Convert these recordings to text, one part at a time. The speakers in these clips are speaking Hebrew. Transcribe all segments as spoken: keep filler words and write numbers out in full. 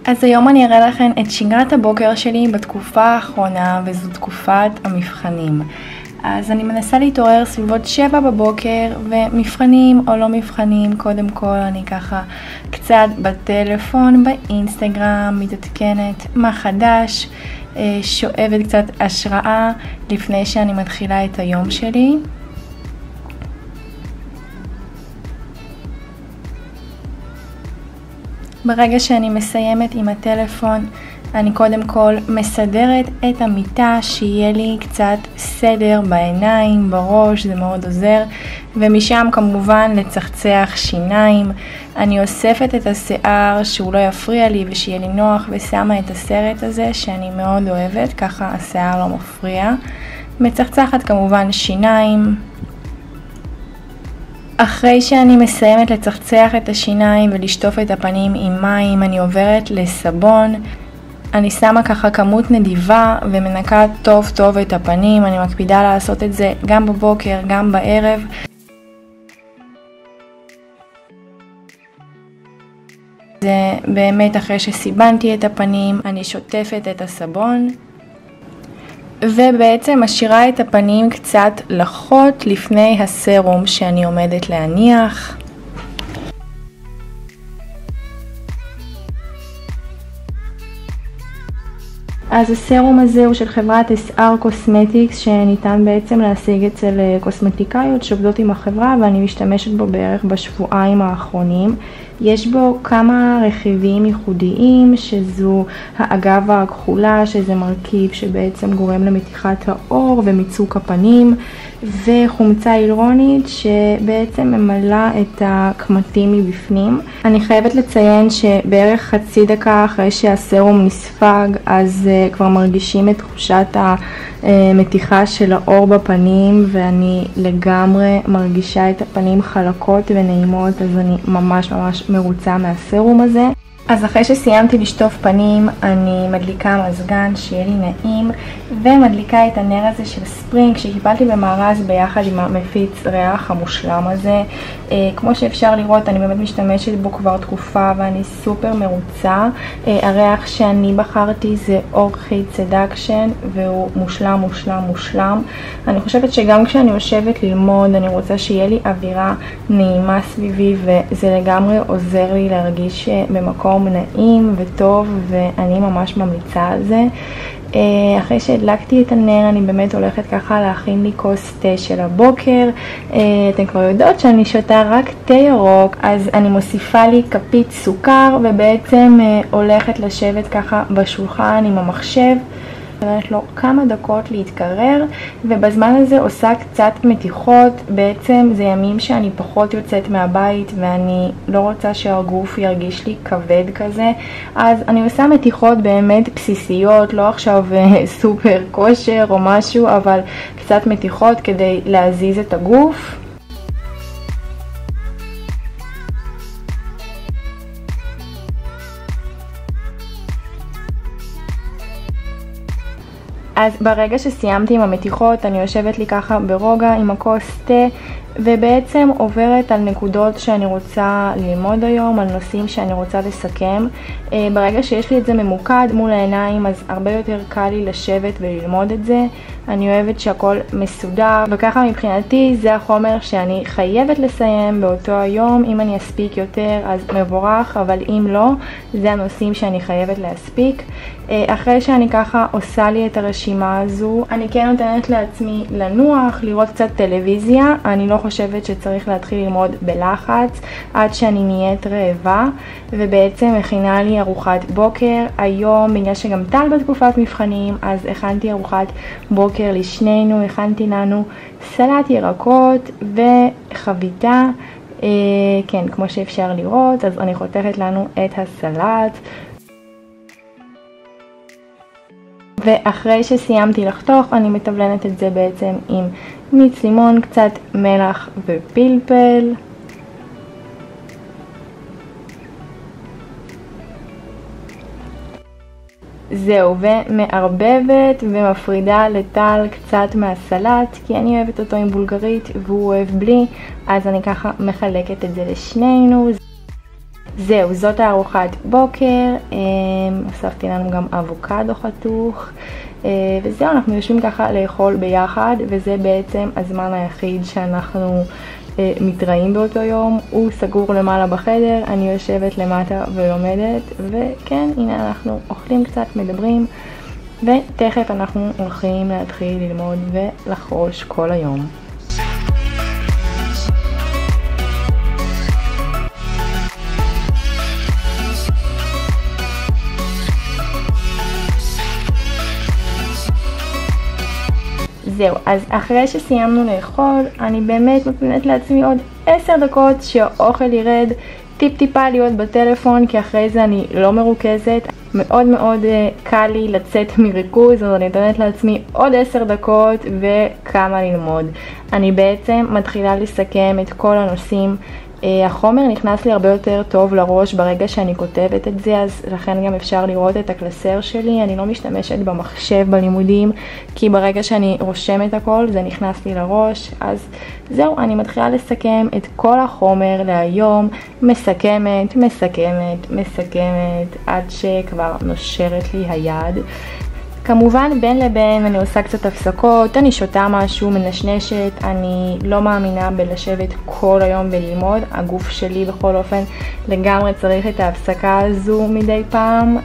אז היום אני אראה לכם את שגרת הבוקר שלי בתקופה האחרונה, וזו תקופת המבחנים. אז אני מנסה להתעורר סביבות שבע בבוקר, ומבחנים או לא מבחנים, קודם כל אני ככה קצת בטלפון, באינסטגרם, מתעדכנת מה חדש, שואבת קצת השראה לפני שאני מתחילה את היום שלי. ברגע שאני מסיימת עם הטלפון, אני קודם כל מסדרת את המיטה, שיהיה לי קצת סדר בעיניים, בראש, זה מאוד עוזר. ומשם כמובן לצחצח שיניים. אני אוספת את השיער שהוא לא יפריע לי ושיהיה לי נוח, ושמה את הסרט הזה שאני מאוד אוהבת, ככה השיער לא מפריע. מצחצחת כמובן שיניים. אחרי שאני מסיימת לצחצח את השיניים ולשטוף את הפנים עם מים, אני עוברת לסבון. אני שמה ככה כמות נדיבה ומנקה טוב טוב את הפנים. אני מקפידה לעשות את זה גם בבוקר, גם בערב. זה באמת אחרי שסיבנתי את הפנים, אני שוטפת את הסבון. ובעצם משאירה את הפנים קצת לחות לפני הסרום שאני עומדת להניח. אז הסרום הזה הוא של חברת אס אר Cosmetics, שניתן בעצם להשיג אצל קוסמטיקאיות שעובדות עם החברה, ואני משתמשת בו בערך בשבועיים האחרונים. יש בו כמה רכיבים ייחודיים, שזו האגב הכחולה, שזה מרכיב שבעצם גורם למתיחת האור ומיצוק הפנים, וחומצה הילרונית שבעצם ממלאה את הקמטים מבפנים. אני חייבת לציין שבערך חצי דקה אחרי שהסרום נספג, אז uh, כבר מרגישים את תחושת המתיחה של האור בפנים, ואני לגמרי מרגישה את הפנים חלקות ונעימות, אז אני ממש ממש מרוצה מהסרום הזה. אז אחרי שסיימתי לשטוף פנים, אני מדליקה מזגן שיהיה לי נעים, ומדליקה את הנר הזה של ספרינג שקיבלתי במארז ביחד עם המפיץ ריח המושלם הזה. אה, כמו שאפשר לראות, אני באמת משתמשת בו כבר תקופה ואני סופר מרוצה. אה, הריח שאני בחרתי זה אורחי סדקשן, והוא מושלם מושלם מושלם. אני חושבת שגם כשאני יושבת ללמוד, אני רוצה שיהיה לי אווירה נעימה סביבי, וזה לגמרי עוזר לי להרגיש במקום נעים וטוב, ואני ממש ממליצה על זה. אחרי שהדלקתי את הנר, אני באמת הולכת ככה להכין לי כוס תה של הבוקר. אתן כבר יודעות שאני שותה רק תה ירוק, אז אני מוסיפה לי כפית סוכר, ובעצם הולכת לשבת ככה בשולחן עם המחשב. נותנת לו כמה דקות להתקרר, ובזמן הזה עושה קצת מתיחות. בעצם זה ימים שאני פחות יוצאת מהבית ואני לא רוצה שהגוף ירגיש לי כבד כזה, אז אני עושה מתיחות באמת בסיסיות, לא עכשיו סופר כושר או משהו, אבל קצת מתיחות כדי להזיז את הגוף. אז ברגע שסיימתי עם המתיחות, אני יושבת לי ככה ברוגע עם הכוס תה, ובעצם עוברת על נקודות שאני רוצה ללמוד היום, על נושאים שאני רוצה לסכם. ברגע שיש לי את זה ממוקד מול העיניים, אז הרבה יותר קל לי לשבת וללמוד את זה. אני אוהבת שהכל מסודר, וככה מבחינתי זה החומר שאני חייבת לסיים באותו היום. אם אני אספיק יותר אז מבורך, אבל אם לא, זה הנושאים שאני חייבת להספיק. אחרי שאני ככה עושה לי את הרשימה הזו, אני כן נותנת לעצמי לנוח, לראות קצת טלוויזיה. אני לא חושבת שצריך להתחיל ללמוד בלחץ עד שאני נהיית רעבה, ובעצם מכינה לי ארוחת בוקר. היום, בגלל שגם טל בתקופת מבחנים, אז הכנתי ארוחת בוקר לשנינו. הכנתי לנו סלט ירקות וחביתה, אה, כן, כמו שאפשר לראות. אז אני חותכת לנו את הסלט, ואחרי שסיימתי לחתוך, אני מטבלנת את זה בעצם עם מיץ לימון, קצת מלח ופלפל. זהו, ומערבבת ומפרידה לטל קצת מהסלט, כי אני אוהבת אותו עם בולגרית והוא אוהב בלי, אז אני ככה מחלקת את זה לשנינו. זהו, זאת הארוחת בוקר, הוספתי לנו גם אבוקדו חתוך, וזהו, אנחנו יושבים ככה לאכול ביחד, וזה בעצם הזמן היחיד שאנחנו מתראים באותו יום. הוא סגור למעלה בחדר, אני יושבת למטה ולומדת, וכן, הנה אנחנו אוכלים קצת, מדברים, ותכף אנחנו הולכים להתחיל ללמוד ולחרוש כל היום. זהו, אז אחרי שסיימנו לאכול, אני באמת נותנת לעצמי עוד עשר דקות שהאוכל ירד, טיפ טיפה להיות בטלפון, כי אחרי זה אני לא מרוכזת. מאוד מאוד קל לי לצאת מריכוז, אז אני נותנת לעצמי עוד עשר דקות וכמה ללמוד. אני בעצם מתחילה לסכם את כל הנושאים. החומר נכנס לי הרבה יותר טוב לראש ברגע שאני כותבת את זה, אז לכן גם אפשר לראות את הקלסר שלי. אני לא משתמשת במחשב בלימודים, כי ברגע שאני רושמת הכל זה נכנס לי לראש. אז זהו, אני מתחילה לסכם את כל החומר להיום, מסכמת, מסכמת, מסכמת, עד שכבר נושרת לי היד. כמובן בין לבין אני עושה קצת הפסקות, אני שותה משהו, מנשנשת, אני לא מאמינה בלשבת כל היום וללמוד. הגוף שלי בכל אופן לגמרי צריך את ההפסקה הזו מדי פעם.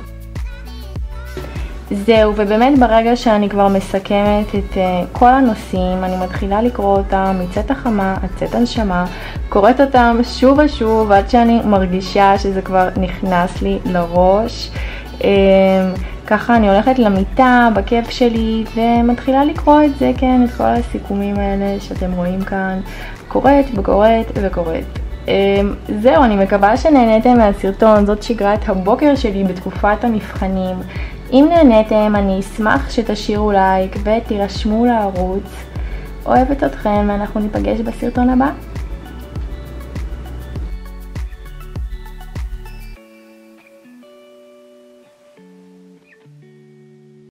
זהו, ובאמת ברגע שאני כבר מסכמת את uh, כל הנושאים, אני מתחילה לקרוא אותם מצאת החמה עד צאת הנשמה, קוראת אותם שוב ושוב עד שאני מרגישה שזה כבר נכנס לי לראש. Um, ככה אני הולכת למיטה בכיף שלי ומתחילה לקרוא את זה, כן, את כל הסיכומים האלה שאתם רואים כאן, קוראת וקוראת וקוראת. זהו, אני מקווה שנהניתם מהסרטון. זאת שגרת הבוקר שלי בתקופת המבחנים. אם נהניתם, אני אשמח שתשאירו לייק ותירשמו לערוץ. אוהבת אתכם ואנחנו ניפגש בסרטון הבא.